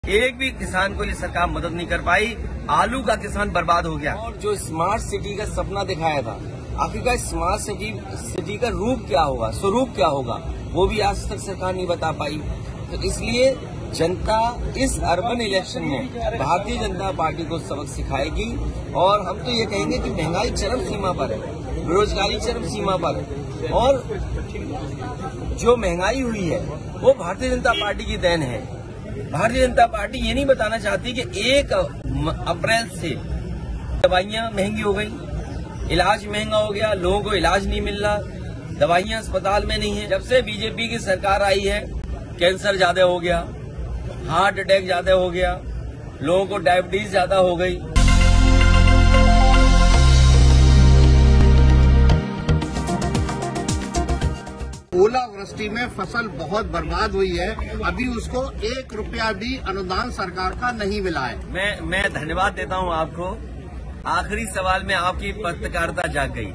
एक भी किसान को ये सरकार मदद नहीं कर पाई। आलू का किसान बर्बाद हो गया। और जो स्मार्ट सिटी का सपना दिखाया था, आखिरकार स्मार्ट सिटी का रूप क्या होगा, स्वरूप क्या होगा, वो भी आज तक सरकार नहीं बता पाई। तो इसलिए जनता इस अर्बन इलेक्शन में भारतीय जनता पार्टी को सबक सिखाएगी। और हम तो ये कहेंगे कि महंगाई चरम सीमा पर है, बेरोजगारी चरम सीमा पर है, और जो महंगाई हुई है वो भारतीय जनता पार्टी की देन है। भारतीय जनता पार्टी ये नहीं बताना चाहती कि 1 अप्रैल से दवाइयां महंगी हो गई, इलाज महंगा हो गया, लोगों को इलाज नहीं मिल रहा, दवाइयां अस्पताल में नहीं है। जब से बीजेपी की सरकार आई है, कैंसर ज्यादा हो गया, हार्ट अटैक ज्यादा हो गया, लोगों को डायबिटीज ज्यादा हो गई। ओलावृष्टि में फसल बहुत बर्बाद हुई है, अभी उसको 1 रुपया भी अनुदान सरकार का नहीं मिला है। मैं धन्यवाद देता हूं आपको। आखिरी सवाल में आपकी पत्रकारिता जाग गई।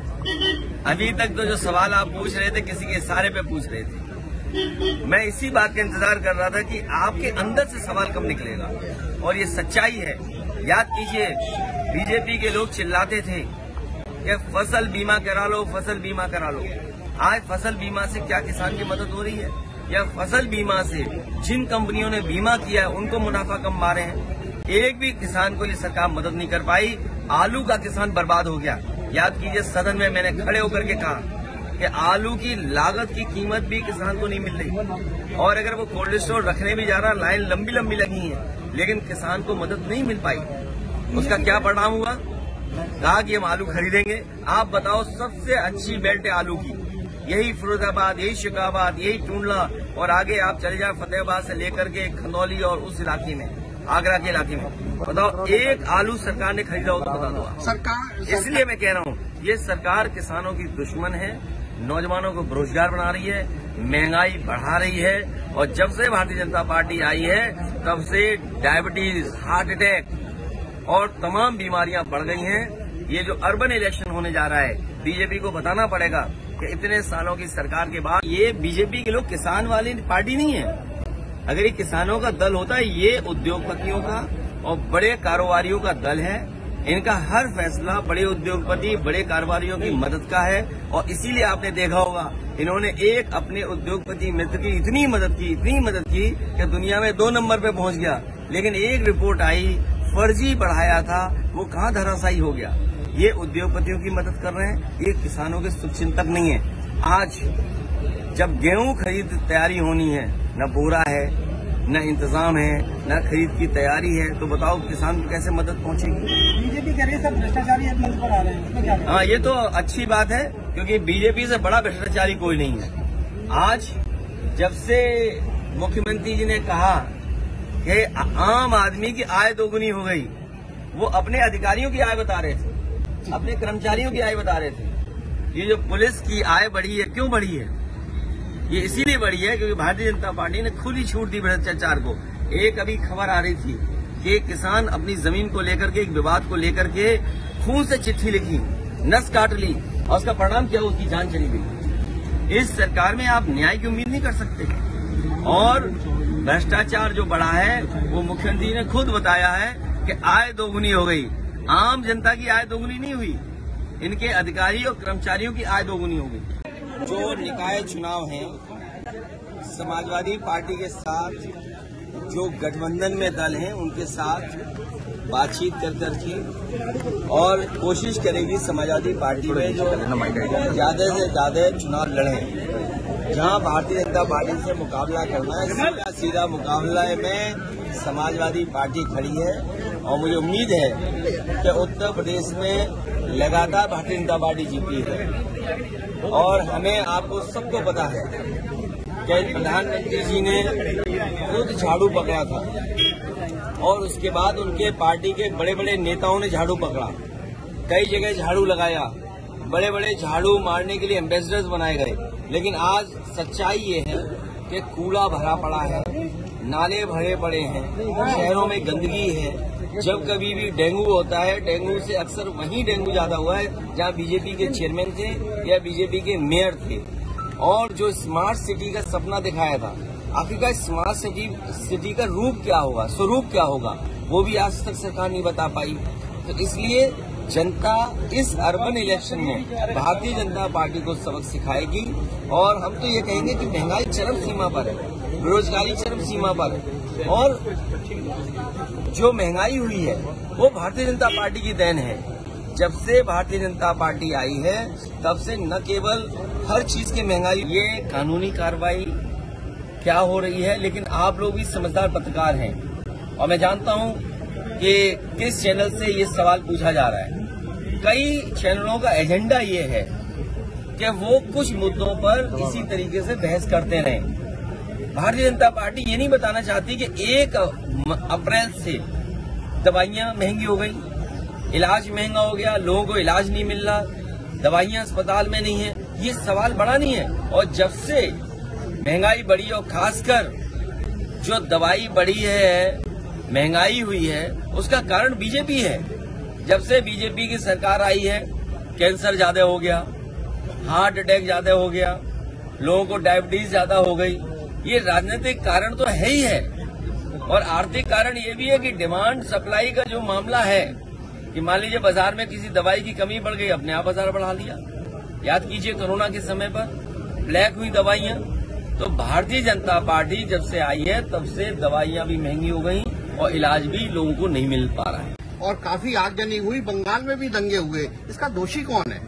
अभी तक तो जो सवाल आप पूछ रहे थे किसी के इशारे पे पूछ रहे थे। मैं इसी बात का इंतजार कर रहा था कि आपके अंदर से सवाल कब निकलेगा, और ये सच्चाई है। याद कीजिए, बीजेपी के लोग चिल्लाते थे कि फसल बीमा करा लो, फसल बीमा करा लो। आज फसल बीमा से क्या किसान की मदद हो रही है? या फसल बीमा से जिन कंपनियों ने बीमा किया है उनको मुनाफा कम मारे हैं। एक भी किसान को ये सरकार मदद नहीं कर पाई। आलू का किसान बर्बाद हो गया। याद कीजिए, सदन में मैंने खड़े होकर के कहा कि आलू की लागत की कीमत भी किसान को नहीं मिल रही, और अगर वो कोल्ड स्टोर रखने भी जा रहा, लाइन लंबी लंबी लगी है, लेकिन किसान को मदद नहीं मिल पाई। उसका क्या परिणाम हुआ? कहा कि हम आलू खरीदेंगे। आप बताओ, सबसे अच्छी बेल्ट है आलू की, यही फिरोजाबाद, यही शिकाबाद, यही टूंडला, और आगे आप चले जाए फतेहाबाद से लेकर के खंदौली और उस इलाके में, आगरा के इलाके में। बताओ, एक आलू सरकार ने खरीदा हो तो बता दो सरकार। इसलिए मैं कह रहा हूँ, ये सरकार किसानों की दुश्मन है, नौजवानों को बेरोजगार बना रही है, महंगाई बढ़ा रही है। और जब से भारतीय जनता पार्टी आई है, तब से डायबिटीज, हार्ट अटैक और तमाम बीमारियां बढ़ गई हैं। ये जो अर्बन इलेक्शन होने जा रहा है, बीजेपी को बताना पड़ेगा कि इतने सालों की सरकार के बाद ये बीजेपी के लोग किसान वाली पार्टी नहीं है। अगर ये किसानों का दल होता है, ये उद्योगपतियों का और बड़े कारोबारियों का दल है। इनका हर फैसला बड़े उद्योगपति, बड़े कारोबारियों की मदद का है। और इसीलिए आपने देखा होगा, इन्होंने एक अपने उद्योगपति मित्र की इतनी मदद की कि दुनिया में 2 नंबर पे पहुंच गया। लेकिन एक रिपोर्ट आई, फर्जी बढ़ाया था, वो कहां धराशायी हो गया। ये उद्योगपतियों की मदद कर रहे हैं, ये किसानों के शुभचिंतक नहीं है। आज जब गेहूं खरीद तैयारी होनी है, न बोरा है, न इंतजाम है, न खरीद की तैयारी है, तो बताओ किसान को कैसे मदद पहुंचेगी? बीजेपी कह रही है सब भ्रष्टाचारी मंच पर आ रहे हैं। हाँ, ये तो अच्छी बात है, क्योंकि बीजेपी से बड़ा भ्रष्टाचारी कोई नहीं है। आज जब से मुख्यमंत्री जी ने कहा कि आम आदमी की आय दोगुनी हो गई, वो अपने अधिकारियों की आय बता रहे थे, अपने कर्मचारियों की आय बता रहे थे। ये जो पुलिस की आय बढ़ी है, क्यों बढ़ी है? ये इसीलिए बढ़ी है क्योंकि भारतीय जनता पार्टी ने खुली छूट दी भ्रष्टाचार को। एक अभी खबर आ रही थी कि किसान अपनी जमीन को लेकर के, एक विवाद को लेकर के खून से चिट्ठी लिखी, नस काट ली, और उसका परिणाम क्या, उसकी जान चली गई। इस सरकार में आप न्याय की उम्मीद नहीं कर सकते। और भ्रष्टाचार जो बढ़ा है, वो मुख्यमंत्री ने खुद बताया है कि आय दोगुनी हो गई। आम जनता की आय दोगुनी नहीं हुई, इनके अधिकारी और कर्मचारियों की आय दोगुनी हो गई। जो निकाय चुनाव हैं, समाजवादी पार्टी के साथ जो गठबंधन में दल हैं, उनके साथ बातचीत कर करके और कोशिश करेगी समाजवादी पार्टी में जो ज्यादा से ज्यादा चुनाव लड़े। जहां भारतीय जनता पार्टी से मुकाबला करना है, सीधा मुकाबला में समाजवादी पार्टी खड़ी है। और मुझे उम्मीद है कि उत्तर प्रदेश में लगातार भारतीय जनता पार्टी जीती है। और हमें, आपको सबको पता है कि प्रधानमंत्री जी ने खुद झाड़ू पकड़ा था, और उसके बाद उनके पार्टी के बड़े बड़े नेताओं ने झाड़ू पकड़ा, कई जगह झाड़ू लगाया, बड़े बड़े झाड़ू मारने के लिए एम्बेसडर्स बनाए गए। लेकिन आज सच्चाई ये है कि कूड़ा भरा पड़ा है, नाले भरे पड़े हैं, शहरों में गंदगी है। जब कभी भी डेंगू होता है, डेंगू से अक्सर वहीं डेंगू ज्यादा हुआ है जहां बीजेपी के चेयरमैन थे या बीजेपी के मेयर थे। और जो स्मार्ट सिटी का सपना दिखाया था, आखिरकार स्मार्ट सिटी का रूप क्या होगा, स्वरूप क्या होगा, वो भी आज तक सरकार नहीं बता पाई। तो इसलिए जनता इस अर्बन इलेक्शन में भारतीय जनता पार्टी को सबक सिखाएगी और हम तो ये कहेंगे कि महंगाई चरम सीमा पर है, बेरोजगारी चरम सीमा पर है और जो महंगाई हुई है वो भारतीय जनता पार्टी की देन है। जब से भारतीय जनता पार्टी आई है तब से न केवल हर चीज की महंगाई, ये कानूनी कार्रवाई क्या हो रही है, लेकिन आप लोग भी समझदार पत्रकार हैं और मैं जानता हूं कि किस चैनल से ये सवाल पूछा जा रहा है। कई चैनलों का एजेंडा ये है कि वो कुछ मुद्दों पर इसी तरीके से बहस करते रहें। भारतीय जनता पार्टी ये नहीं बताना चाहती कि 1 अप्रैल से दवाइयां महंगी हो गई, इलाज महंगा हो गया, लोगों को इलाज नहीं मिल रहा, दवाइयां अस्पताल में नहीं है। ये सवाल बड़ा नहीं है। और जब से महंगाई बढ़ी और खासकर जो दवाई बढ़ी है, महंगाई हुई है, उसका कारण बीजेपी है। जब से बीजेपी की सरकार आई है कैंसर ज्यादा हो गया, हार्ट अटैक ज्यादा हो गया, लोगों को डायबिटीज ज्यादा हो गई। ये राजनीतिक कारण तो है ही है और आर्थिक कारण ये भी है कि डिमांड सप्लाई का जो मामला है कि मान लीजिए बाजार में किसी दवाई की कमी बढ़ गई, अपने आप बाजार बढ़ा लिया। याद कीजिए कोरोना के समय पर ब्लैक हुई दवाइयां। तो भारतीय जनता पार्टी जब से आई है तब से दवाइयां भी महंगी हो गई और इलाज भी लोगों को नहीं मिल पा रहा है। और काफी आगजनी हुई, बंगाल में भी दंगे हुए, इसका दोषी कौन है?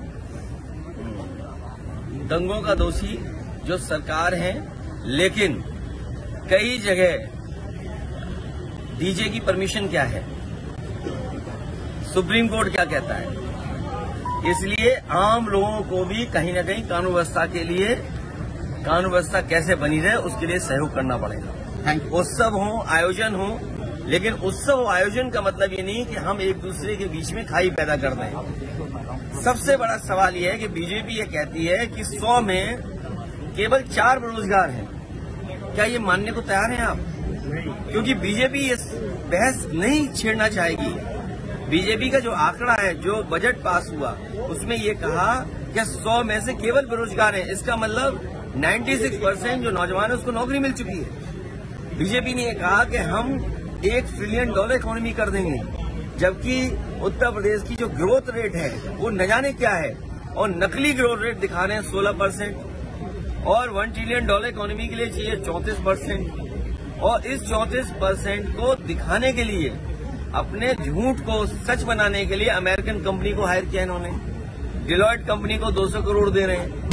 दंगों का दोषी जो सरकार है, लेकिन कई जगह डीजे की परमिशन क्या है, सुप्रीम कोर्ट क्या कहता है, इसलिए आम लोगों को भी कहीं न कहीं कानून व्यवस्था के लिए, कानून व्यवस्था कैसे बनी रहे उसके लिए सहयोग करना पड़ेगा। उत्सव हो, आयोजन हो, लेकिन उत्सव आयोजन का मतलब ये नहीं कि हम एक दूसरे के बीच में खाई पैदा कर दें। सबसे बड़ा सवाल यह है कि बीजेपी ये कहती है कि 100 में केवल 4 बेरोजगार हैं। क्या ये मानने को तैयार हैं आप? क्योंकि बीजेपी ये बहस नहीं छेड़ना चाहेगी। बीजेपी का जो आंकड़ा है, जो बजट पास हुआ, उसमें ये कहा कि 100 में से केवल बेरोजगार हैं। इसका मतलब 96% जो नौजवान है उसको नौकरी मिल चुकी है। बीजेपी ने ये कहा कि हम $1 ट्रिलियन इकोनॉमी कर देंगे, जबकि उत्तर प्रदेश की जो ग्रोथ रेट है वो न जाने क्या है और नकली ग्रोथ रेट दिखा रहे हैं 16% और $1 ट्रिलियन इकोनॉमी के लिए चाहिए 34%। और इस 34% को दिखाने के लिए, अपने झूठ को सच बनाने के लिए अमेरिकन कंपनी को हायर किया इन्होंने। डिलॉयट कंपनी को 200 करोड़ दे रहे हैं।